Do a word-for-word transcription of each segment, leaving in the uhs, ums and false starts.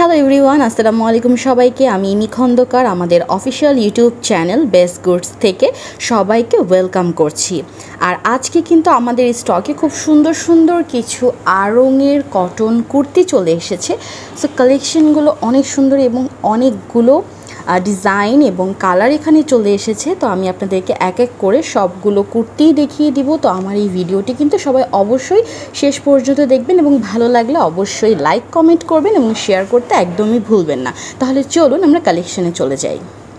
Hello everyone, আসসালামু আলাইকুম সবাইকে। আমি ইমি খন্দকার আমাদের official YouTube channel best goods থেকে সবাইকে ওয়েলকাম করছি। আর আজকে কিন্তু আমাদের স্টকে খুব সুন্দর সুন্দর কিছু আড়ংয়ের কটন কুর্তি চলে এসেছে। সো কালেকশনগুলো অনেক সুন্দর এবং অনেকগুলো ডিজাইন এবং কালার এখানে চলে এসেছে। তো আমি আপনাদেরকে এক এক করে সবগুলো কুর্তি দেখিয়ে দিব। তো আমার এই ভিডিওটি কিন্তু সবাই অবশ্যই শেষ পর্যন্ত দেখবেন এবং ভালো লাগলে অবশ্যই লাইক কমেন্ট করবেন এবং শেয়ার করতে একদমই ভুলবেন না। তাহলে চলুন আমরা কালেকশনে চলে যাই।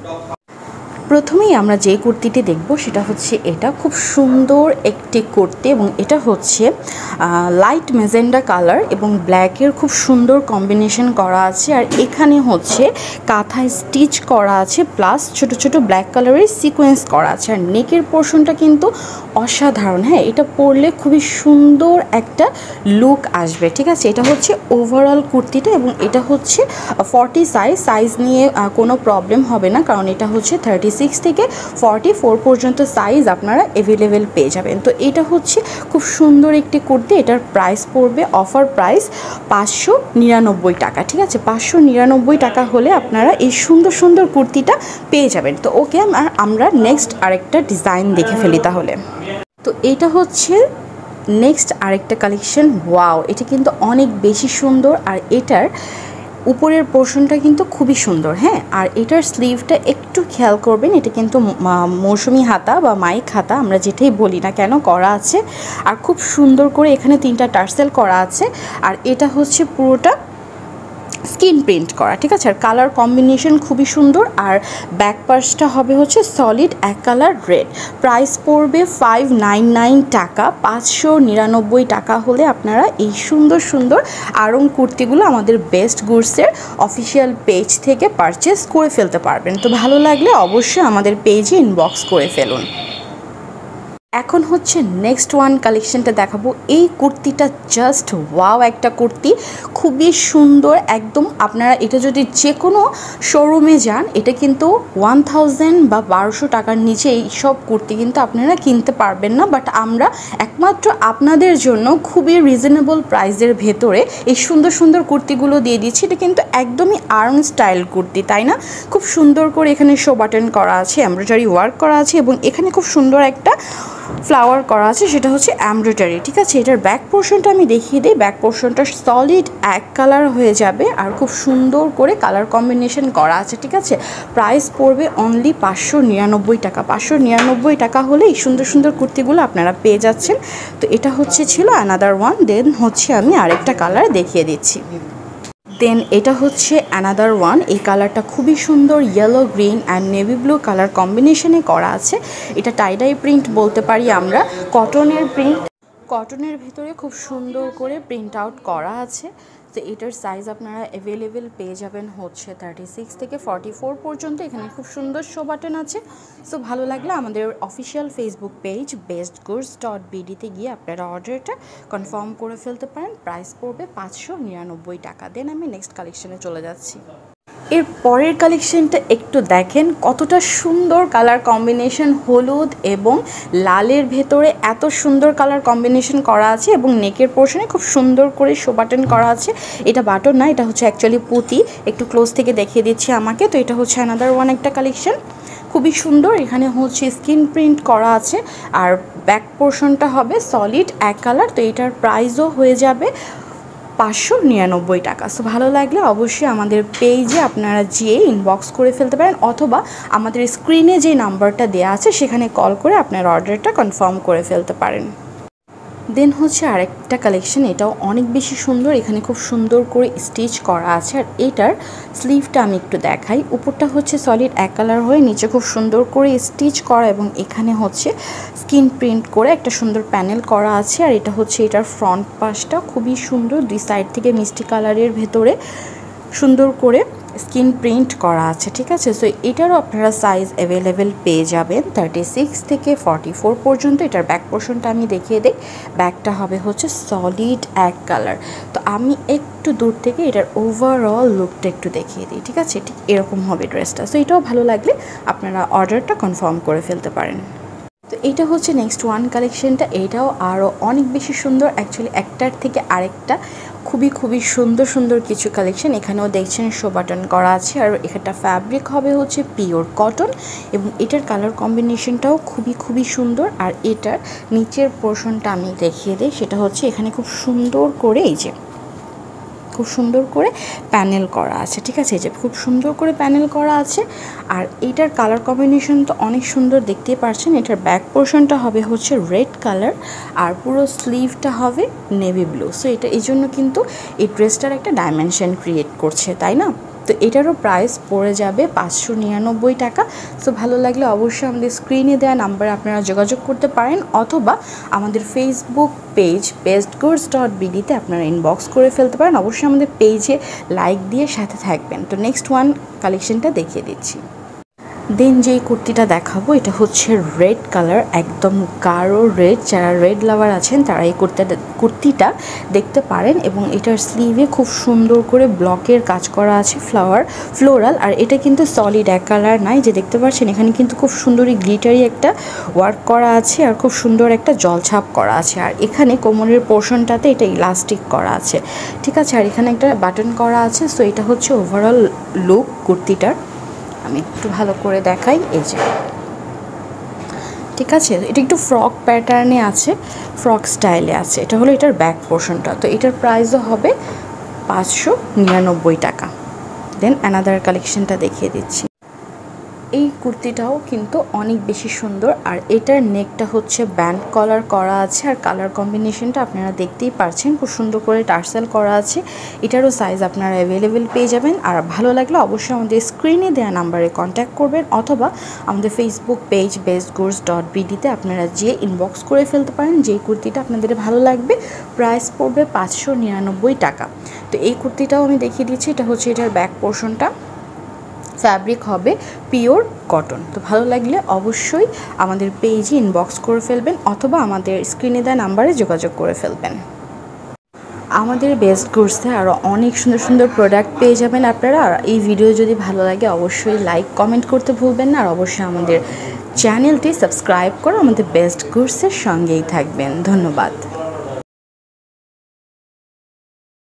প্রথমেই আমরা যে কুর্তিটি দেখব সেটা হচ্ছে এটা খুব সুন্দর একটি কুর্তি এবং এটা হচ্ছে লাইট ম্যাজেন্ডা কালার এবং ব্ল্যাকের খুব সুন্দর কম্বিনেশন করা আছে। আর এখানে হচ্ছে কাঁথায় স্টিচ করা আছে প্লাস ছোট ছোট ব্ল্যাক কালারের সিকোয়েন্স করা আছে। আর নেকের পোর্শনটা কিন্তু অসাধারণ, হ্যাঁ এটা পরলে খুবই সুন্দর একটা লুক আসবে, ঠিক আছে। এটা হচ্ছে ওভারঅল কুর্তিটা এবং এটা হচ্ছে ফর্টি সাইজ সাইজ নিয়ে কোনো প্রবলেম হবে না, কারণ এটা হচ্ছে থার্টি সিক্স থেকে ফর্টি ফোর পর্যন্ত সাইজ আপনারা অ্যাভেলেবেল পেয়ে যাবেন। তো এটা হচ্ছে খুব সুন্দর একটি কুর্তি। এটার প্রাইস পড়বে অফার প্রাইস পাঁচশো নিরানব্বই টাকা, ঠিক আছে। পাঁচশো নিরানব্বই টাকা হলে আপনারা এই সুন্দর সুন্দর কুর্তিটা পেয়ে যাবেন। তো ওকে, আমরা নেক্সট আরেকটা ডিজাইন দেখে ফেলি তাহলে। তো এটা হচ্ছে নেক্সট আরেকটা কালেকশন। ওয়াও, এটা কিন্তু অনেক বেশি সুন্দর। আর এটার উপরের পোর্শনটা কিন্তু খুবই সুন্দর, হ্যাঁ। আর এটার স্লিভটা একটু খেয়াল করবেন, এটা কিন্তু মৌসুমি হাতা বা মাইক হাতা আমরা যেটাই বলি না কেন করা আছে। আর খুব সুন্দর করে এখানে তিনটা টার্সেল করা আছে। আর এটা হচ্ছে পুরোটা স্কিন প্রিন্ট করা, ঠিক আছে। আর কালার কম্বিনেশন খুবই সুন্দর। আর ব্যাক পার্টসটা হবে হচ্ছে সলিড এক কালার রেড। প্রাইস পড়বে ফাইভ নাইন নাইন টাকা। পাঁচশো নিরানব্বই টাকা হলে আপনারা এই সুন্দর সুন্দর আড়ং কুর্তিগুলো আমাদের বেস্ট গুডসের অফিসিয়াল পেজ থেকে পারচেস করে ফেলতে পারবেন। তো ভালো লাগলে অবশ্যই আমাদের পেজে ইনবক্স করে ফেলুন। এখন হচ্ছে নেক্সট ওয়ান কালেকশনটা দেখাবো। এই কুর্তিটা জাস্ট ওয়াও একটা কুর্তি, খুবই সুন্দর একদম। আপনারা এটা যদি যে কোনো শোরুমে যান, এটা কিন্তু ওয়ান থাউজেন্ড বা বারোশো টাকার নিচে এই সব কুর্তি কিন্তু আপনারা কিনতে পারবেন না। বাট আমরা একমাত্র আপনাদের জন্য খুবই রিজনেবল প্রাইসের ভেতরে এই সুন্দর সুন্দর কুর্তিগুলো দিয়ে দিচ্ছি। এটা কিন্তু একদমই আর্ম স্টাইল কুর্তি, তাই না? খুব সুন্দর করে এখানে শো বাটন করা আছে, এমব্রয়ডারি ওয়ার্ক করা আছে এবং এখানে খুব সুন্দর একটা ফ্লাওয়ার করা আছে, সেটা হচ্ছে এমব্রয়ডারি, ঠিক আছে। এটার ব্যাক পোর্শনটা আমি দেখিয়ে দিই। ব্যাক পোর্শনটা সলিড এক কালার হয়ে যাবে আর খুব সুন্দর করে কালার কম্বিনেশন করা আছে, ঠিক আছে। প্রাইস পড়বে অনলি পাঁচশো নিরানব্বই টাকা। পাঁচশো নিরানব্বই টাকা হলে এই সুন্দর সুন্দর কুর্তিগুলো আপনারা পেয়ে যাচ্ছেন। তো এটা হচ্ছে ছিল অ্যানাদার ওয়ান। দেন হচ্ছে আমি আরেকটা কালার দেখিয়ে দিচ্ছি। দেন এটা হচ্ছে অ্যানাদার ওয়ান। এই কালারটা খুবই সুন্দর, yellow green and navy blue colour কম্বিনেশনে করা আছে। এটা টাইডাই প্রিন্ট বলতে পারি আমরা, কটনের প্রিন্ট। কটনের ভিতরে খুব সুন্দর করে প্রিন্ট আউট করা আছে। তো এটার সাইজ আপনারা অ্যাভেলেবেল পেয়ে যাবেন হচ্ছে থার্টি সিক্স থেকে ফর্টি ফোর পর্যন্ত। এখানে খুব সুন্দর শো বাটন আছে। সো ভালো লাগলে আমাদের official Facebook page best goods dot বিডিতে গিয়ে আপনারা অর্ডারটা কনফার্ম করে ফেলতে পারেন। প্রাইস পড়বে পাঁচশো নিরানব্বই টাকা। দেন আমি নেক্সট কালেকশনে চলে যাচ্ছি। এর পরের কালেকশনটা একটু দেখেন, কতটা সুন্দর কালার কম্বিনেশন, হলুদ এবং লালের ভেতরে এত সুন্দর কালার কম্বিনেশন করা আছে এবং নেকের পোর্শনে খুব সুন্দর করে শো বাটন করা আছে। এটা বাটন না, এটা হচ্ছে অ্যাকচুয়ালি পুঁতি। একটু ক্লোজ থেকে দেখিয়ে দিচ্ছি আমাকে। তো এটা হচ্ছে অ্যানাদার ওয়ান একটা কালেকশন, খুবই সুন্দর। এখানে হচ্ছে স্কিন প্রিন্ট করা আছে আর ব্যাক পোর্শনটা হবে সলিড এক কালার। তো এটার প্রাইসও হয়ে যাবে পাঁচশো নিরানব্বই টাকা। সো ভালো লাগলে অবশ্যই আমাদের পেজে আপনারা যেয়ে ইনবক্স করে ফেলতে পারেন অথবা আমাদের স্ক্রিনে যে নাম্বারটা দেওয়া আছে সেখানে কল করে আপনার অর্ডারটা কনফার্ম করে ফেলতে পারেন। দেন হচ্ছে আরেকটা কালেকশন, এটাও অনেক বেশি সুন্দর। এখানে খুব সুন্দর করে স্টিচ করা আছে। আর এটার স্লিভটা আমি একটু দেখাই। উপরটা হচ্ছে সলিড এক কালার হয়ে নিচে খুব সুন্দর করে স্টিচ করা এবং এখানে হচ্ছে স্কিন প্রিন্ট করে একটা সুন্দর প্যানেল করা আছে। আর এটা হচ্ছে এটার ফ্রন্ট পাশটা খুবই সুন্দর, দুই সাইড থেকে মিষ্টি কালারের ভেতরে সুন্দর করে স্কিন প্রিন্ট করা আছে, ঠিক আছে। সো এটারও আপনারা সাইজ অ্যাভেলেবেল পেয়ে যাবেন থার্টি সিক্স থেকে ফর্টি ফোর পর্যন্ত। এটার ব্যাক পোর্শনটা আমি দেখিয়ে দিই। ব্যাকটা হবে হচ্ছে সলিড এক কালার। তো আমি একটু দূর থেকে এটার ওভারঅল লুকটা একটু দেখিয়ে দিই, ঠিক আছে। ঠিক এরকম হবে ড্রেসটা। সো এটাও ভালো লাগলে আপনারা অর্ডারটা কনফার্ম করে ফেলতে পারেন। তো এটা হচ্ছে নেক্সট ওয়ান কালেকশনটা। এটাও আরও অনেক বেশি সুন্দর, অ্যাকচুয়ালি একটার থেকে আরেকটা খুবই খুবই সুন্দর সুন্দর কিছু কালেকশন। এখানেও দেখছেন শো বাটন করা আছে, আর এখানটা ফ্যাব্রিক হবে হচ্ছে পিওর কটন এবং এটার কালার কম্বিনেশনটাও খুবই খুবই সুন্দর। আর এটার নিচের পোর্শনটা আমি দেখিয়ে দিই, সেটা হচ্ছে এখানে খুব সুন্দর করে এই যে খুব সুন্দর করে প্যানেল করা আছে, ঠিক আছে, এই যে খুব সুন্দর করে প্যানেল করা আছে। আর এইটার কালার কম্বিনেশন তো অনেক সুন্দর, দেখতেই পাচ্ছেন। এটার ব্যাক পোর্শনটা হবে হচ্ছে রেড কালার আর পুরো স্লিভটা হবে নেভি ব্লু। সো এটা এই জন্য কিন্তু এই ড্রেসটার একটা ডাইমেনশন ক্রিয়েট করছে, তাই না? তো এটারও প্রাইস পড়ে যাবে পাঁচশো নিরানব্বই টাকা। সো ভালো লাগলে অবশ্যই আমাদের স্ক্রিনে দেওয়া নাম্বারে আপনারা যোগাযোগ করতে পারেন, অথবা আমাদের Facebook page best goods dot বিডিতে আপনারা ইনবক্স করে ফেলতে পারেন। অবশ্যই আমাদের পেজে লাইক দিয়ে সাথে থাকবেন। তো নেক্সট ওয়ান কালেকশনটা দেখিয়ে দিচ্ছি। দেন যেই কুর্তিটা দেখাবো এটা হচ্ছে রেড কালার, একদম গাঢ় রেড। যারা রেড লাভার আছেন তারা এই কুর্তিটা কুর্তিটা দেখতে পারেন। এবং এটার স্লিভে খুব সুন্দর করে ব্লকের কাজ করা আছে, ফ্লাওয়ার ফ্লোরাল। আর এটা কিন্তু সলিড এক কালার নাই, যে দেখতে পাচ্ছেন এখানে কিন্তু খুব সুন্দরই গ্লিটারি একটা ওয়ার্ক করা আছে আর খুব সুন্দর একটা জলছাপ করা আছে। আর এখানে কোমরের পোর্শনটাতে এটা ইলাস্টিক করা আছে, ঠিক আছে। আর এখানে একটা বাটন করা আছে। সো এটা হচ্ছে ওভারঅল লুক কুর্তিটার। আমি একটু ভালো করে দেখাই, এই যে ঠিক আছে, এটা একটু ফ্রক প্যাটার্নে আছে, ফ্রক স্টাইলে আছে। এটা হলো এটার ব্যাক পোর্শনটা। তো এটার প্রাইসও হবে পাঁচশো নিরানব্বই টাকা। দেন অ্যানাদার কালেকশনটা দেখিয়ে দিচ্ছি। এই কুর্তিটাও কিন্তু অনেক বেশি সুন্দর। আর এটার নেকটা হচ্ছে ব্যান্ড কলার করা আছে, আর কালার কম্বিনেশনটা আপনারা দেখতেই পারছেন, খুব সুন্দর করে টার্সেল করা আছে। এটারও সাইজ আপনারা অ্যাভেলেবেল পেয়ে যাবেন। আর ভালো লাগলে অবশ্যই আমাদের স্ক্রিনে দেওয়া নাম্বারে কন্ট্যাক্ট করবেন, অথবা আমাদের Facebook page best goods dot বিডিতে আপনারা যে ইনবক্স করে ফেলতে পারেন যেই কুর্তিটা আপনাদের ভালো লাগবে। প্রাইস পড়বে পাঁচশো নিরানব্বই টাকা। তো এই কুর্তিটাও আমি দেখিয়ে দিচ্ছি। এটা হচ্ছে এটার ব্যাক পোর্শনটা, ফ্যাব্রিক হবে পিওর কটন। তো ভালো লাগলে অবশ্যই আমাদের পেজে ইনবক্স করে ফেলবেন, অথবা আমাদের স্ক্রিনে দেওয়া নাম্বারে যোগাযোগ করে ফেলবেন। আমাদের বেস্ট গুডসে আরও অনেক সুন্দর সুন্দর প্রোডাক্ট পেয়ে যাবেন আপনারা। আর এই ভিডিও যদি ভালো লাগে অবশ্যই লাইক কমেন্ট করতে ভুলবেন না। আর অবশ্যই আমাদের চ্যানেলটি সাবস্ক্রাইব করে আমাদের বেস্ট গুডসের সঙ্গেই থাকবেন। ধন্যবাদ।